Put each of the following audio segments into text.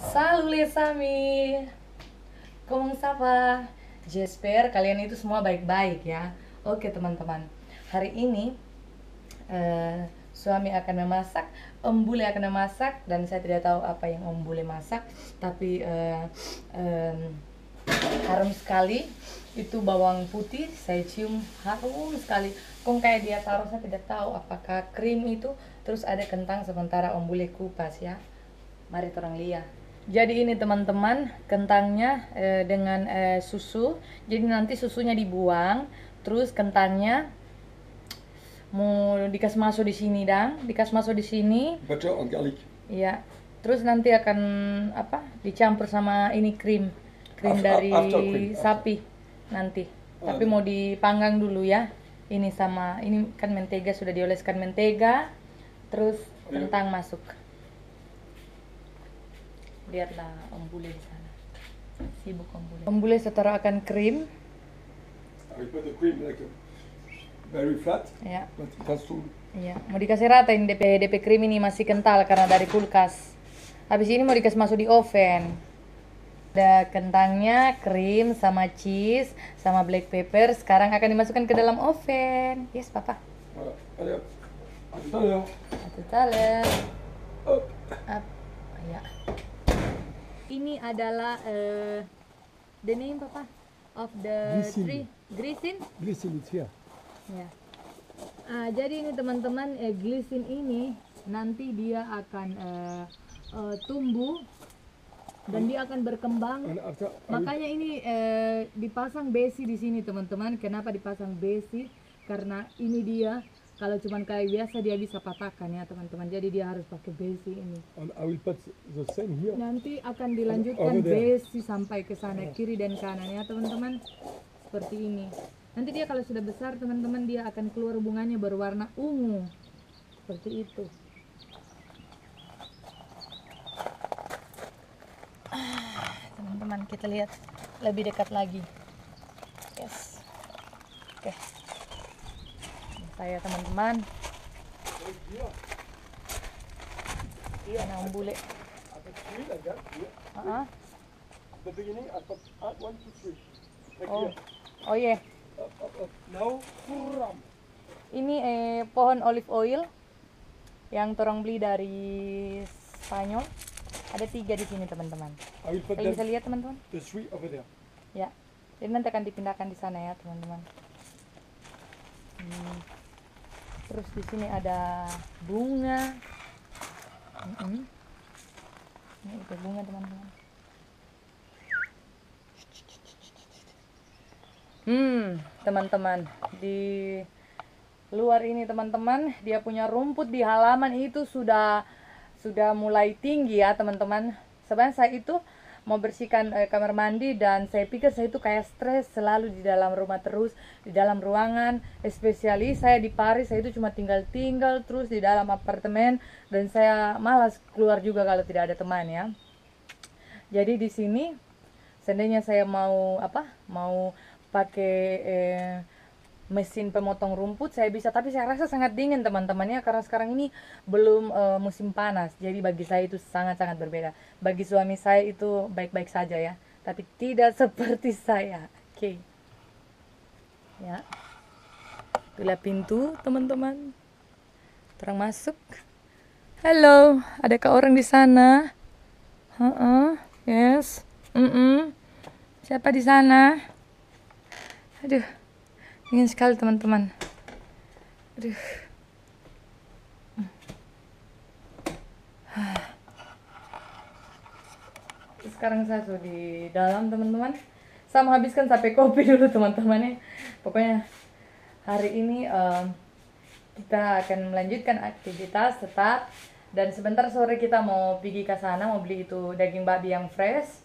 Salve Sami, como estava? J'espère kalian itu semua baik-baik ya. Oke teman-teman, hari ini suami akan memasak, Om Bule akan memasak, dan saya tidak tahu apa yang Om Bule masak, tapi harum sekali. Itu bawang putih, saya cium harum sekali. Kok kayak dia taruh, saya tidak tahu apakah krim itu, terus ada kentang sementara Om Bule kupas ya. Mari orang lihat. Jadi ini teman-teman, kentangnya dengan susu. Jadi nanti susunya dibuang, terus kentangnya mau dikasih masuk di sini dikasih masuk di sini. Butter and garlic. Iya. Terus nanti akan dicampur sama ini krim dari sapi nanti. Tapi mau dipanggang dulu ya. Ini sama ini kan mentega, sudah dioleskan mentega. Terus kentang masuk. Lihatlah Om Bule di sana. Sibuk Om Bule. Om Bule setelah akan krim. I put the cream like very flat. Ya. But it has to. Iya, mau dikasih rata ini DP krim ini masih kental karena dari kulkas. Habis ini mau dikasih masuk di oven. Ada kentangnya, krim sama cheese sama black pepper. Sekarang akan dimasukkan ke dalam oven. Yes, Papa. Voilà. Allez hop. À tout à l'heure. À tout à l'heure. Hop. Up. Ya. Ini adalah the name Papa of the Glycine. tree. Glycine? Glycine it's here. Ya. Jadi ini teman-teman, glisin ini nanti dia akan tumbuh dan dia akan berkembang. And after Makanya ini dipasang besi di sini teman-teman. Kenapa dipasang besi? Karena ini dia kalau cuman kayak biasa dia bisa patahkan ya teman-teman. Jadi dia harus pakai besi ini. and I will put the same here. Nanti akan dilanjutkan Over there. besi sampai ke sana kiri dan kanan ya teman-teman. Seperti ini. Nanti dia kalau sudah besar teman-teman dia akan keluar bunganya berwarna ungu. Seperti itu. Teman-teman kita lihat lebih dekat lagi. Yes. Oke. Saya teman-teman. Iya, Om Bule. I put three like that here. The beginning I put 1, 2, 3. Like Oh. here. Oh iya. Up. Now, ram. Ini pohon olive oil yang torang beli dari Spanyol. Ada 3 di sini teman-teman. I will put Kalian bisa them, lihat teman-teman? the 3 over there. Ya. Jadi nanti akan dipindahkan di sana ya teman-teman. Terus di sini ada bunga. Ini itu bunga teman-teman. Teman-teman, di luar ini teman-teman, dia punya rumput di halaman itu sudah mulai tinggi ya teman-teman. Sebenarnya saya itu mau bersihkan kamar mandi dan saya pikir saya itu kayak stres selalu di dalam rumah terus, di dalam ruangan. Especially saya di Paris, saya itu cuma tinggal terus di dalam apartemen dan saya malas keluar juga kalau tidak ada teman ya. Jadi di sini seandainya saya mau pakai mesin pemotong rumput saya bisa, tapi saya rasa sangat dingin teman-teman ya, karena sekarang ini belum musim panas. Jadi bagi saya itu sangat-sangat berbeda. Bagi suami saya itu baik-baik saja ya, tapi tidak seperti saya. Oke. Ya. Itulah pintu teman-teman. Terang masuk. Halo, adakah orang di sana? Yes. Siapa di sana? Aduh, dingin sekali teman-teman. Aduh. Sekarang saya sudah di dalam teman-teman. Saya menghabiskan sampai kopi dulu teman-teman ya. Pokoknya hari ini kita akan melanjutkan aktivitas tetap. Dan sebentar sore kita mau pergi ke sana, mau beli itu daging babi yang fresh.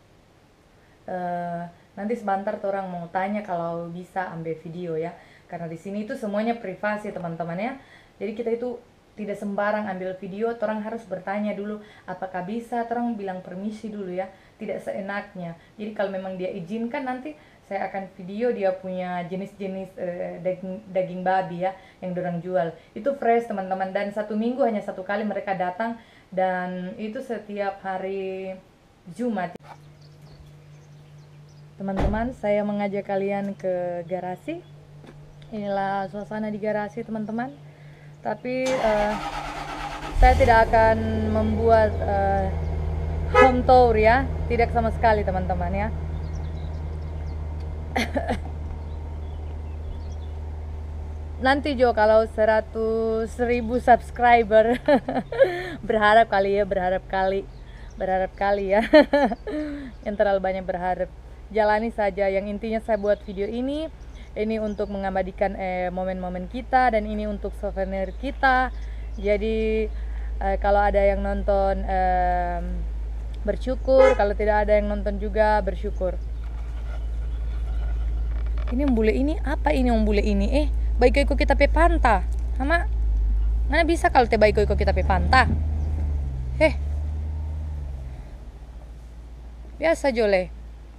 Nanti sebentar orang mau tanya kalau bisa ambil video ya, karena di sini itu semuanya privasi teman-teman ya. Jadi kita itu tidak sembarang ambil video, orang harus bertanya dulu apakah bisa, orang bilang permisi dulu ya, tidak seenaknya. Jadi kalau memang dia izinkan nanti saya akan video dia punya jenis-jenis daging babi ya yang dorang jual. Itu fresh teman-teman, dan 1 minggu hanya 1 kali mereka datang, dan itu setiap hari Jumat. Teman-teman, saya mengajak kalian ke garasi. Inilah suasana di garasi, teman-teman. Tapi saya tidak akan membuat home tour ya, tidak sama sekali teman-teman ya. Nanti Jo kalau 100.000 subscriber berharap kali ya. Yang terlalu banyak berharap. Jalani saja, yang intinya saya buat video ini untuk mengabadikan momen-momen kita, dan ini untuk souvenir kita. Jadi kalau ada yang nonton bersyukur, kalau tidak ada yang nonton juga bersyukur. Ini ombule ini apa ini ombule ini? Baik iko kita pe panta. Hama. Mana bisa kalau te baik iko kita pe panta? Biasa jole.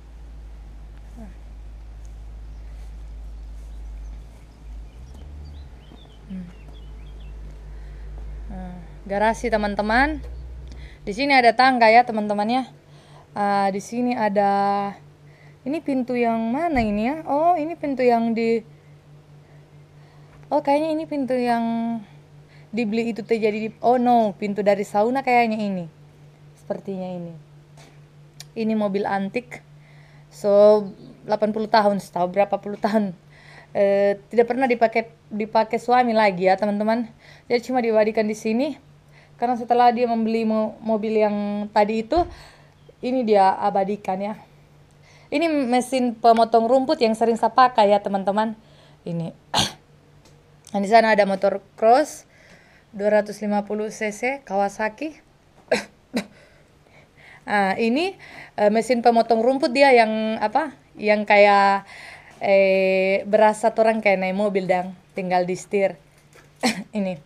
Garasi teman-teman. Di sini ada tangga ya teman-teman ya. Di sini ada, ini pintu yang mana ini ya? Oh, ini pintu yang kayaknya ini pintu yang dibeli itu terjadi oh no, pintu dari sauna kayaknya ini. Sepertinya ini. Ini mobil antik. So 80 tahun, setahu berapa puluh tahun. Tidak pernah dipakai suami lagi ya teman-teman. Jadi cuma diabadikan di sini. Karena setelah dia membeli mobil yang tadi itu, ini dia abadikan ya. Ini mesin pemotong rumput yang sering saya pakai ya teman-teman. Ini. Nah, di sana ada motor cross 250 cc Kawasaki. Ini mesin pemotong rumput dia yang apa? Yang kayak berasa orang kayak naik mobil dan tinggal di setir. Ini.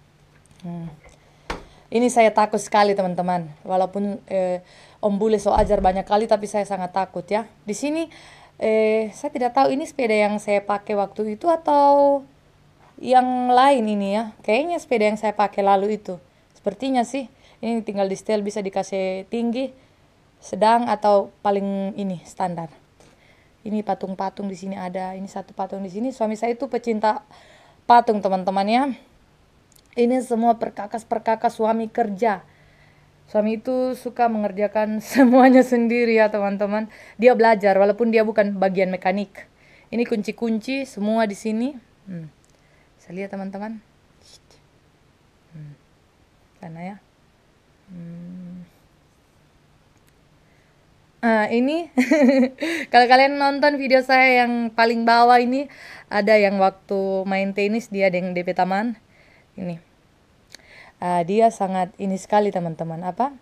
Ini saya takut sekali teman-teman. Walaupun Om Bule so ajar banyak kali, tapi saya sangat takut ya. Di sini saya tidak tahu ini sepeda yang saya pakai waktu itu atau yang lain ini ya. Kayaknya sepeda yang saya pakai lalu itu. Sepertinya sih. Ini tinggal di setel, bisa dikasih tinggi, sedang, atau paling ini standar. Ini patung-patung di sini ada. Ini satu patung di sini. Suami saya itu pecinta patung teman-teman ya. Ini semua perkakas-perkakas suami kerja. Suami itu suka mengerjakan semuanya sendiri ya teman-teman. Dia belajar walaupun dia bukan bagian mekanik. Ini kunci-kunci semua di sini. Saya lihat teman-teman. Sana ya. Ini kalau kalian nonton video saya yang paling bawah ini, ada yang waktu main tenis dia dengan DP taman. Ini dia sangat ini sekali teman-teman,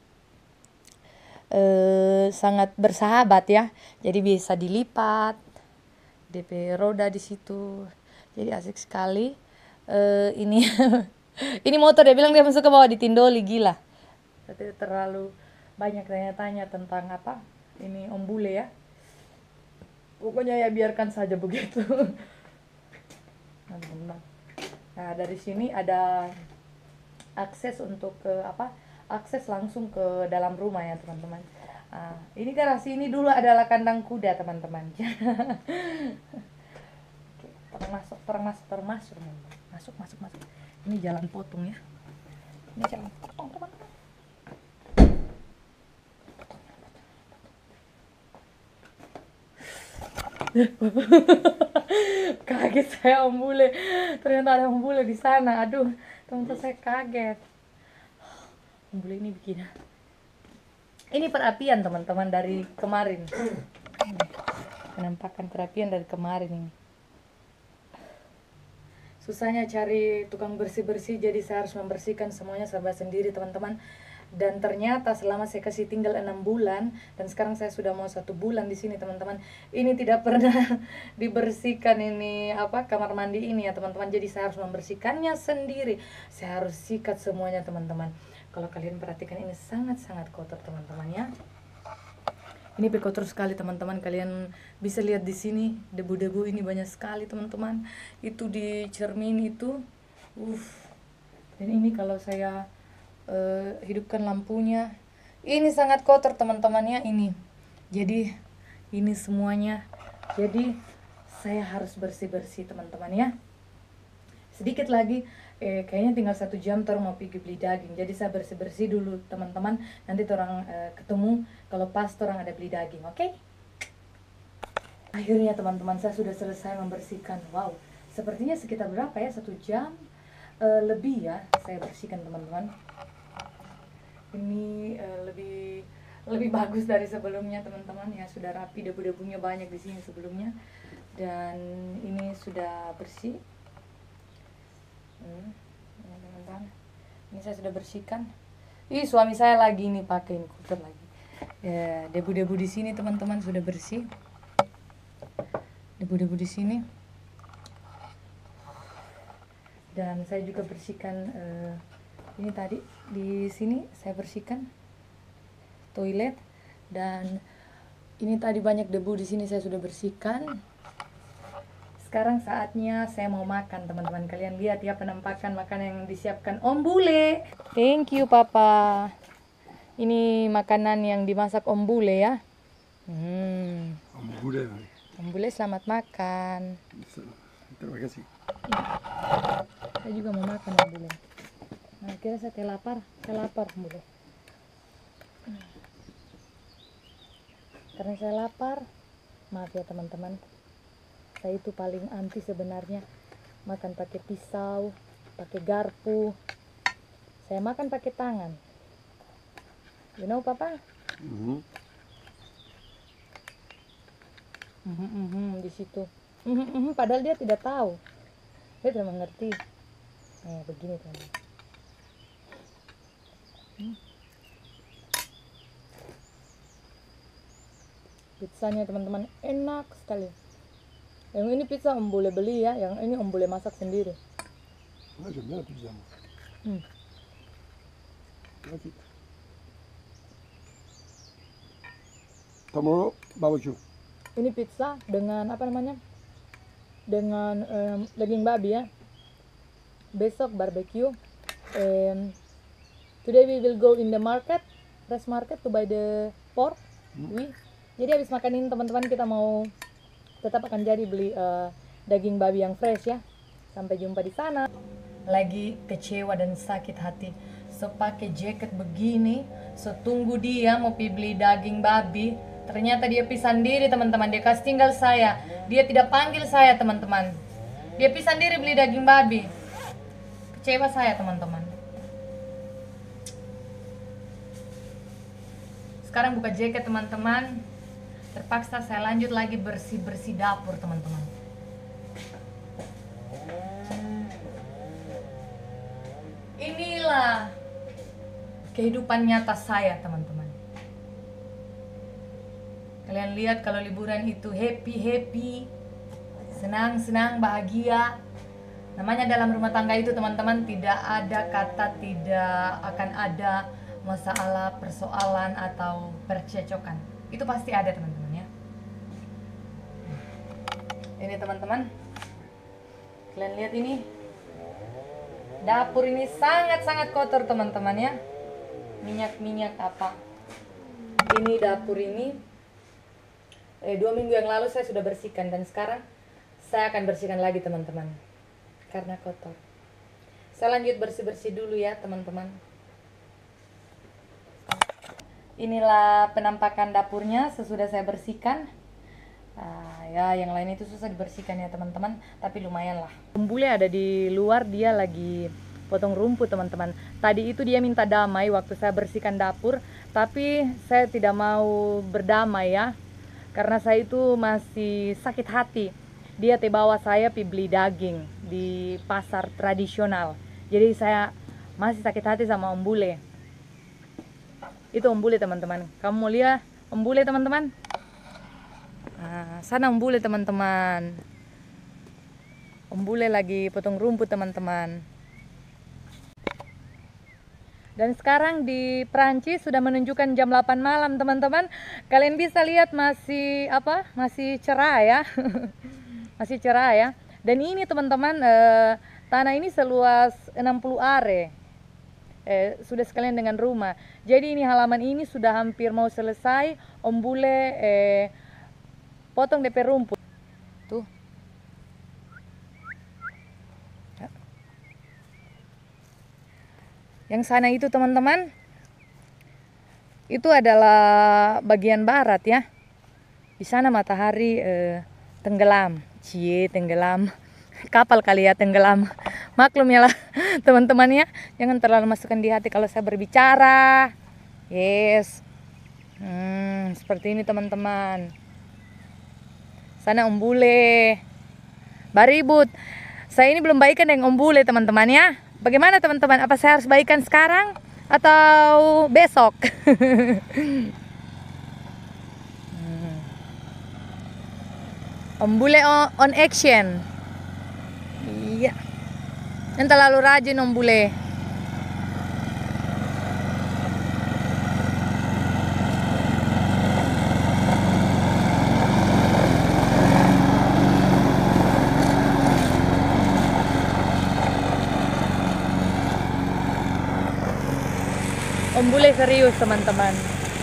sangat bersahabat ya. Jadi bisa dilipat DP roda di situ, jadi asik sekali. Ini ini motor dia bilang dia masuk ke bawah ditindoli, gila. Tapi terlalu banyak tanya-tanya tentang ini Om Bule ya. Pokoknya ya biarkan saja begitu. Nah, dari sini ada akses untuk akses langsung ke dalam rumah ya teman-teman. Ini garasi ini dulu adalah kandang kuda teman-teman. Masuk. Ini jalan potong ya. Ini jalan potong teman-teman. Kaget saya Om Bule, ternyata ada Om Bule di sana. Aduh teman-teman, saya kaget. Om Bule ini bikin ini perapian teman-teman dari kemarin. Penampakan perapian dari kemarin ini. Susahnya cari tukang bersih-bersih, jadi saya harus membersihkan semuanya serba sendiri teman-teman. Dan ternyata selama saya kasih tinggal 6 bulan, dan sekarang saya sudah mau 1 bulan di sini teman-teman, ini tidak pernah dibersihkan ini kamar mandi ini ya teman-teman. Jadi saya harus membersihkannya sendiri. Saya harus sikat semuanya teman-teman. Kalau kalian perhatikan ini sangat-sangat kotor teman-teman ya. Ini kotor sekali teman-teman. Kalian bisa lihat di sini debu-debu ini banyak sekali teman-teman. Itu di cermin itu. Dan ini kalau saya hidupkan lampunya, Ini sangat kotor teman-temannya ini. Jadi ini semuanya. Jadi saya harus bersih-bersih teman-teman ya. Sedikit lagi kayaknya tinggal 1 jam terus mau pergi beli daging. Jadi saya bersih-bersih dulu teman-teman. Nanti orang ketemu kalau pas orang ada beli daging, oke? Akhirnya teman-teman saya sudah selesai membersihkan. Wow, sepertinya sekitar berapa ya? 1 jam lebih ya saya bersihkan teman-teman. Ini lebih bagus dari sebelumnya teman-teman ya, sudah rapi, debu-debunya banyak di sini sebelumnya. Dan ini sudah bersih. Teman-teman, ini saya sudah bersihkan. Suami saya lagi ini pakai ini kuter lagi. Ya, debu-debu di sini teman-teman sudah bersih. Debu-debu di sini. Dan saya juga bersihkan ini tadi di sini saya bersihkan toilet, dan ini tadi banyak debu di sini saya sudah bersihkan. Sekarang saatnya saya mau makan teman-teman. Kalian lihat ya penampakan makanan yang disiapkan Om Bule. Thank you Papa. Ini makanan yang dimasak Om Bule ya. Om Bule. Om Bule selamat makan. Terima kasih. Saya juga mau makan Om Bule. Nah, kira saya lapar Om Bule. Karena saya lapar, maaf ya teman-teman. Saya itu paling anti sebenarnya makan pakai pisau, pakai garpu. Saya makan pakai tangan. You know Papa? Di situ. Padahal dia tidak tahu. Dia tidak mengerti. Begini teman-teman. Pizzanya teman-teman enak sekali. Yang ini pizza Om boleh beli ya, yang ini Om boleh masak sendiri. Moi, j'aime bien la pizza, moi. Merci. Tomorrow, barbecue. Ini pizza dengan apa namanya? Dengan daging babi ya. Besok barbecue. Today we will go in the market, fresh market to buy the pork. Jadi habis makan ini teman-teman kita mau tetap akan jadi beli daging babi yang fresh ya. Sampai jumpa di sana. Lagi kecewa dan sakit hati. So pakai jaket begini, so tunggu dia mau beli daging babi. Ternyata dia pisah sendiri teman-teman. Dia kasih tinggal saya. Dia tidak panggil saya teman-teman. Dia pisah sendiri beli daging babi. Kecewa saya teman-teman. Sekarang buka jaket teman-teman. Terpaksa saya lanjut lagi bersih-bersih dapur teman-teman. Inilah kehidupan nyata saya teman-teman. Kalian lihat kalau liburan itu happy, senang-senang, bahagia. Namanya dalam rumah tangga itu teman-teman tidak ada kata tidak akan ada masalah, persoalan atau percecokan. Itu pasti ada teman-teman ya. Ini teman-teman, kalian lihat ini dapur ini sangat-sangat kotor teman-teman ya. Minyak apa. Ini dapur ini 2 minggu yang lalu saya sudah bersihkan, dan sekarang saya akan bersihkan lagi teman-teman karena kotor. Saya lanjut bersih-bersih dulu ya teman-teman. Inilah penampakan dapurnya sesudah saya bersihkan. Ya yang lain itu susah dibersihkan ya teman-teman, tapi lumayan lah. Om Bule ada di luar, dia lagi potong rumput teman-teman. Tadi itu dia minta damai waktu saya bersihkan dapur, tapi saya tidak mau berdamai ya, karena saya itu masih sakit hati. Dia bawa saya pergi beli daging di pasar tradisional. Jadi saya masih sakit hati sama Om Bule. Itu Om Bule teman-teman. Kamu mau lihat Om Bule teman-teman? Sana Om Bule teman-teman. Om Bule lagi potong rumput teman-teman. Dan sekarang di Prancis sudah menunjukkan jam 8 malam teman-teman. Kalian bisa lihat masih masih cerah ya. Masih cerah ya. Dan ini teman-teman tanah ini seluas 60 are. sudah sekalian dengan rumah. Jadi ini halaman ini sudah hampir mau selesai. Om Bule potong DP rumput. Tuh. Yang sana itu teman-teman, itu adalah bagian barat ya. Di sana matahari tenggelam, tenggelam. Kapal kali ya tenggelam. Maklum ya lah teman-teman ya, jangan terlalu masukkan di hati kalau saya berbicara. Yes. Seperti ini teman-teman. Sana Om Bule baribut. Saya ini belum baikan dengan Om Bule teman-teman ya. Bagaimana teman-teman? Apa saya harus baikan sekarang atau besok? Om Bule on action. Iya. Yang terlalu rajin Om Bule. Om Bule serius teman-teman.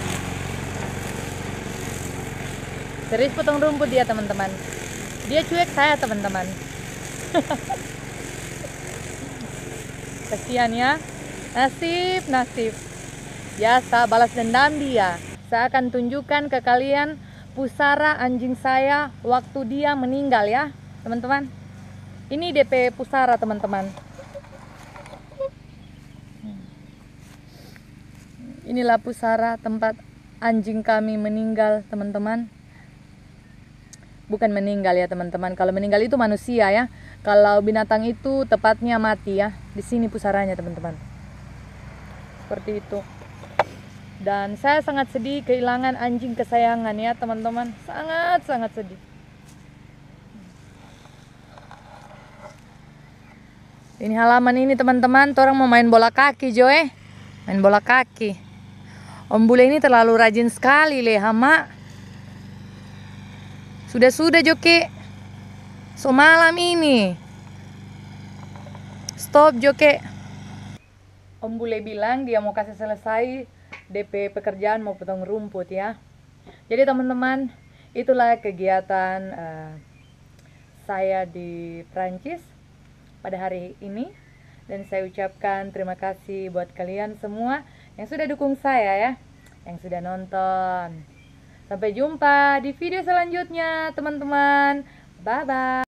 Serius potong rumput dia teman-teman. Dia cuek saya teman-teman. Kasihan ya. Nasib. Biasa balas dendam dia. Saya akan tunjukkan ke kalian pusara anjing saya waktu dia meninggal ya teman-teman. Ini DP pusara teman-teman. Inilah pusara tempat anjing kami meninggal teman-teman. Bukan meninggal ya teman-teman. Kalau meninggal itu manusia ya. Kalau binatang itu tepatnya mati ya. Di sini pusaranya teman-teman. Seperti itu. Dan saya sangat sedih kehilangan anjing kesayangan ya teman-teman. Sangat sedih. Ini halaman ini teman-teman. Orang mau main bola kaki Joe. Main bola kaki. Om Bule ini terlalu rajin sekali Hama. Sudah Joke. So malam ini. Stop Joke. Om Bule bilang dia mau kasih selesai DP pekerjaan mau potong rumput ya. Jadi teman-teman, itulah kegiatan saya di Prancis pada hari ini. Dan saya ucapkan terima kasih buat kalian semua yang sudah dukung saya ya, yang sudah nonton. Sampai jumpa di video selanjutnya teman-teman. Bye-bye.